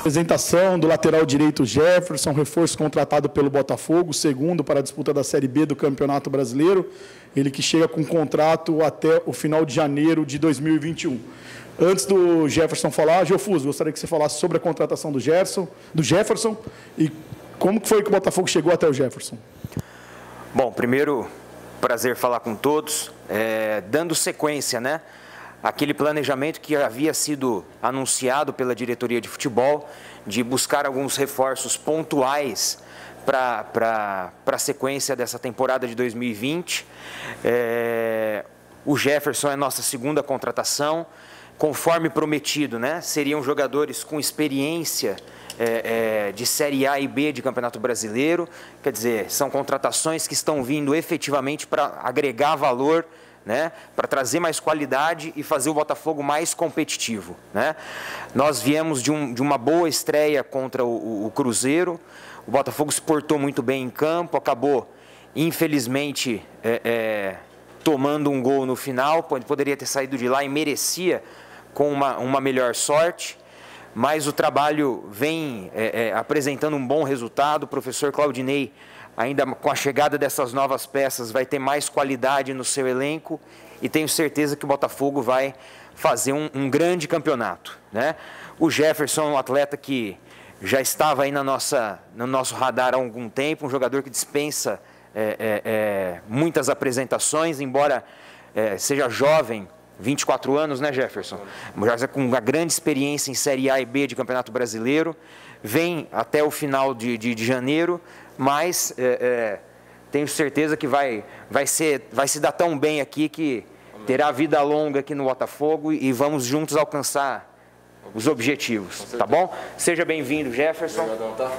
Apresentação do lateral direito Jefferson, reforço contratado pelo Botafogo, segundo para a disputa da Série B do Campeonato Brasileiro. Ele que chega com contrato até o final de janeiro de 2021. Antes do Jefferson falar, Geofuso, gostaria que você falasse sobre a contratação do Jefferson e como que foi que o Botafogo chegou até o Jefferson. Bom, primeiro, prazer falar com todos. Dando sequência, né? Aquele planejamento que havia sido anunciado pela diretoria de futebol, de buscar alguns reforços pontuais para a sequência dessa temporada de 2020. O Jefferson é nossa segunda contratação, conforme prometido, né? Seriam jogadores com experiência de Série A e B de Campeonato Brasileiro, quer dizer, são contratações que estão vindo efetivamente para agregar valor, né, para trazer mais qualidade e fazer o Botafogo mais competitivo, né? Nós viemos de uma boa estreia contra o Cruzeiro, o Botafogo se portou muito bem em campo, acabou, infelizmente, tomando um gol no final, poderia ter saído de lá e merecia com uma melhor sorte, mas o trabalho vem apresentando um bom resultado. O professor Claudinei, ainda com a chegada dessas novas peças, vai ter mais qualidade no seu elenco e tenho certeza que o Botafogo vai fazer um grande campeonato, né? O Jefferson é um atleta que já estava aí no nosso radar há algum tempo, um jogador que dispensa muitas apresentações, embora seja jovem, 24 anos, né, Jefferson? Já com uma grande experiência em Série A e B de Campeonato Brasileiro, vem até o final de janeiro, mas tenho certeza que vai se dar tão bem aqui que terá vida longa aqui no Botafogo e vamos juntos alcançar os objetivos, tá bom? Seja bem-vindo, Jefferson. Obrigadão, tá?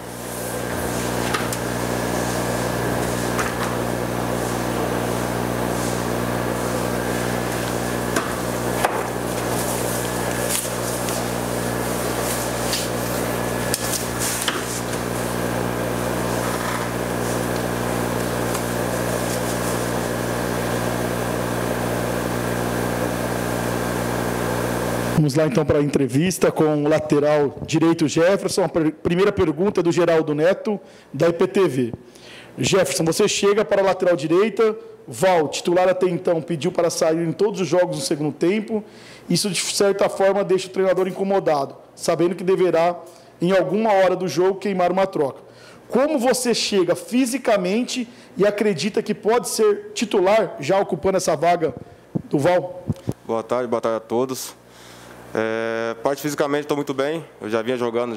Vamos lá então para a entrevista com o lateral direito Jefferson. A primeira pergunta do Geraldo Neto, da IPTV. Jefferson, você chega para a lateral direita, Val, titular até então, pediu para sair em todos os jogos no segundo tempo. Isso, de certa forma, deixa o treinador incomodado, sabendo que deverá, em alguma hora do jogo, queimar uma troca. Como você chega fisicamente e acredita que pode ser titular, já ocupando essa vaga do Val? Boa tarde a todos. Parte fisicamente estou muito bem, eu já vinha jogando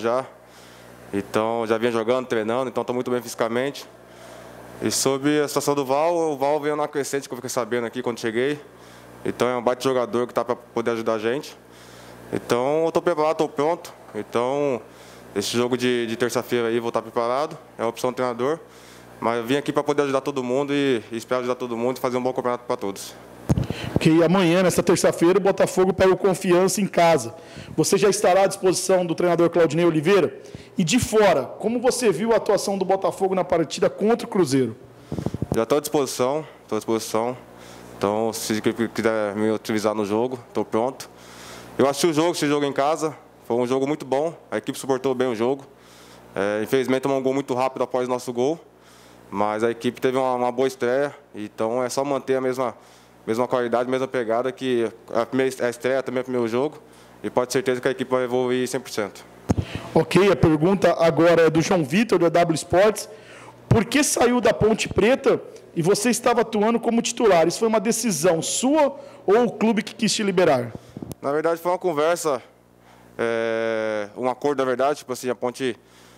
treinando, então estou muito bem fisicamente. E sobre a situação do Val, o Val veio na crescente, que eu fiquei sabendo aqui quando cheguei. Então é um baita jogador que está para poder ajudar a gente. Então eu estou preparado, estou pronto. Então esse jogo de terça-feira aí vou estar preparado, é a opção do treinador. Mas eu vim aqui para poder ajudar todo mundo e espero ajudar todo mundo e fazer um bom campeonato para todos. Que amanhã, nesta terça-feira, o Botafogo pega o Confiança em casa. Você já estará à disposição do treinador Claudinei Oliveira? E de fora, como você viu a atuação do Botafogo na partida contra o Cruzeiro? Já estou à disposição, Então, se quiser me utilizar no jogo, estou pronto. Eu assisti esse jogo em casa, foi um jogo muito bom, a equipe suportou bem o jogo. Infelizmente, tomou um gol muito rápido após o nosso gol, mas a equipe teve uma boa estreia, então é só manter a mesma qualidade, mesma pegada, que a estreia também é o primeiro jogo, e pode ter certeza que a equipe vai evoluir 100%. Ok, a pergunta agora é do João Vitor, do EW Sports. Por que saiu da Ponte Preta e você estava atuando como titular? Isso foi uma decisão sua ou o clube que quis te liberar? Na verdade, foi uma conversa, um acordo, na verdade, tipo assim, a Ponte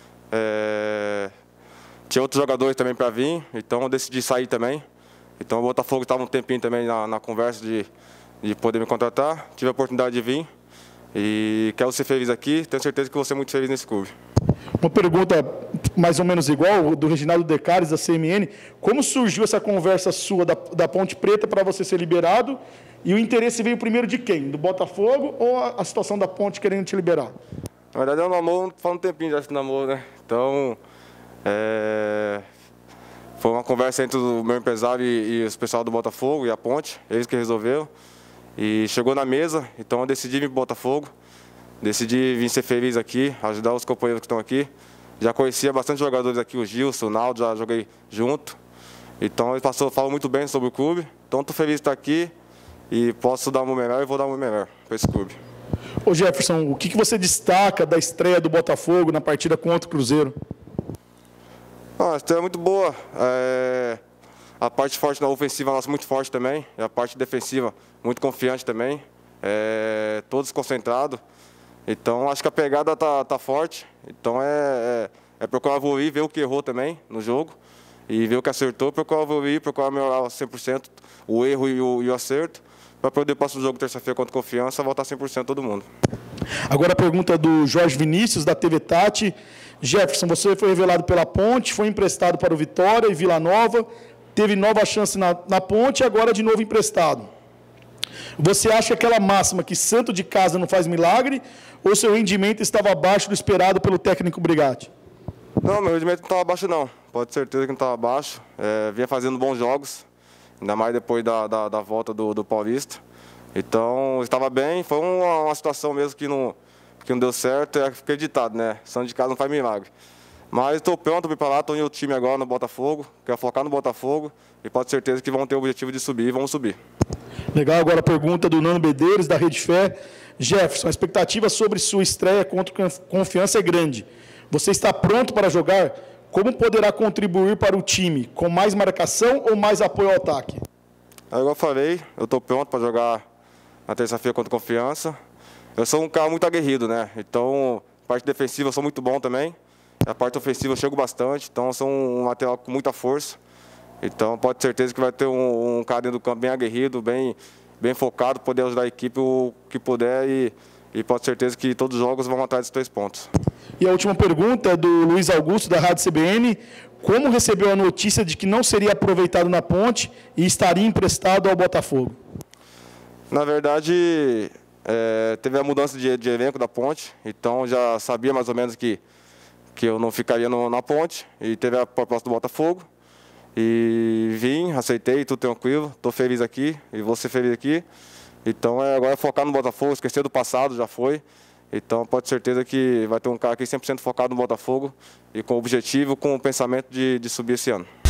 tinha outros jogadores também para vir, então eu decidi sair também. Então o Botafogo estava um tempinho também na conversa de poder me contratar, tive a oportunidade de vir e quero ser feliz aqui, tenho certeza que vou ser muito feliz nesse clube. Uma pergunta mais ou menos igual, do Reginaldo Decares, da CMN. Como surgiu essa conversa sua da Ponte Preta para você ser liberado? E o interesse veio primeiro de quem? Do Botafogo ou a situação da Ponte querendo te liberar? Na verdade é um namoro, faz um tempinho já esse namoro, né? Então, foi uma conversa entre o meu empresário e os pessoal do Botafogo e a Ponte, eles que resolveram. E chegou na mesa, então eu decidi vir para o Botafogo. decidi vir ser feliz aqui, ajudar os companheiros que estão aqui. Já conhecia bastante jogadores aqui, o Gilson, o Naldo, já joguei junto. Então, ele falou muito bem sobre o clube. Então, estou feliz de estar aqui e posso dar o meu melhor e vou dar o meu melhor para esse clube. Ô Jefferson, o que você destaca da estreia do Botafogo na partida contra o Cruzeiro? A estreia é muito boa. A parte forte da ofensiva nossa muito forte também. E a parte defensiva muito confiante também. Todos concentrados. Então, acho que a pegada tá forte. Então, é procurar evoluir, ver o que errou também no jogo. E ver o que acertou, procurar evoluir, procurar melhorar 100% o erro e o acerto. Para poder passar o jogo terça-feira contra Confiança, voltar 100% todo mundo. Agora a pergunta do Jorge Vinícius, da TV Tati. Jefferson, você foi revelado pela Ponte, foi emprestado para o Vitória e Vila Nova, teve nova chance na Ponte e agora de novo emprestado. Você acha que aquela máxima que santo de casa não faz milagre ou seu rendimento estava abaixo do esperado pelo técnico Brigatti? Não, meu rendimento não estava abaixo não, pode ter certeza que não estava abaixo. Vinha fazendo bons jogos, ainda mais depois da volta do Paulista. Então, estava bem, foi uma situação mesmo que não deu certo, fiquei ditado, né? Santo de casa não faz milagre. Mas estou pronto para ir para lá, estou em outro time agora no Botafogo, quero focar no Botafogo e pode ter certeza que vão ter o objetivo de subir e vamos subir. Legal, agora a pergunta do Nano Bedeiros, da Rede Fé. Jefferson, a expectativa sobre sua estreia contra Confiança é grande. Você está pronto para jogar? Como poderá contribuir para o time? Com mais marcação ou mais apoio ao ataque? Igual eu falei, eu estou pronto para jogar na terça-feira contra Confiança. Eu sou um cara muito aguerrido, né? Então, a parte defensiva eu sou muito bom também. A parte ofensiva eu chego bastante, então eu sou um lateral com muita força. Então, pode ter certeza que vai ter um cara dentro do campo bem aguerrido, bem focado, poder ajudar a equipe o que puder e pode ter certeza que todos os jogos vão atrás dos 3 pontos. E a última pergunta é do Luiz Augusto, da Rádio CBN. Como recebeu a notícia de que não seria aproveitado na Ponte e estaria emprestado ao Botafogo? Na verdade, teve a mudança de elenco da Ponte, então já sabia mais ou menos que eu não ficaria na Ponte, e teve a proposta do Botafogo. E vim, aceitei, tudo tranquilo, estou feliz aqui e vou ser feliz aqui. Então agora é focar no Botafogo, esquecer do passado, já foi. Então pode ter certeza que vai ter um cara aqui 100% focado no Botafogo e com o objetivo, com o pensamento de subir esse ano.